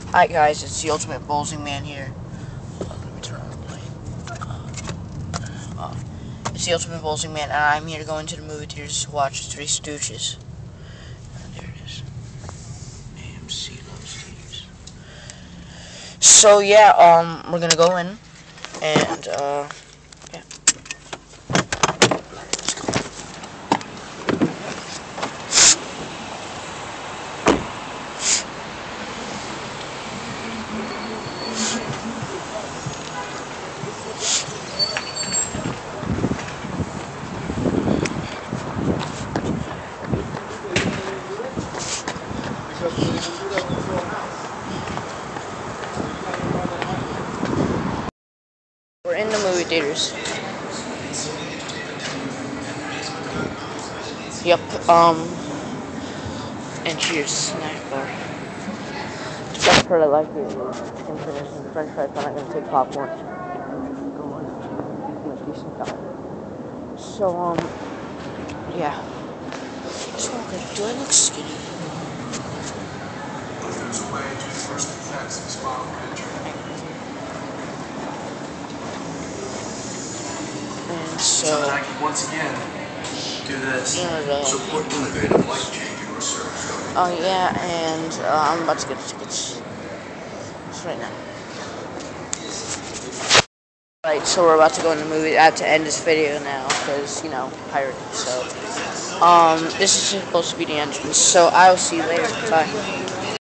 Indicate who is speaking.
Speaker 1: Alright guys, it's the Ultimate Bowling Man here. Let me turn on the light. It's the Ultimate Bowling Man, and I'm here to go into the movie theaters to watch Three Stooges. And there it is. AMC loves theaters. So yeah, we're gonna go in, and yeah. Let's go. We're in the movie theaters. Yep, and here's snack bar. The best part I like is the french fries. I'm not gonna take popcorn. Decent time. So, yeah. So, do I look skinny?
Speaker 2: There's a way to first defense this model picture.
Speaker 1: And so
Speaker 2: I can once again do this.
Speaker 3: Support innovative life-changing research.
Speaker 1: Oh yeah, and I'm about to get the tickets. Just right now. Right, so we're about to go in the movie. I have to end this video now because, you know, pirated. So, this is supposed to be the entrance. So I will see you later. Bye.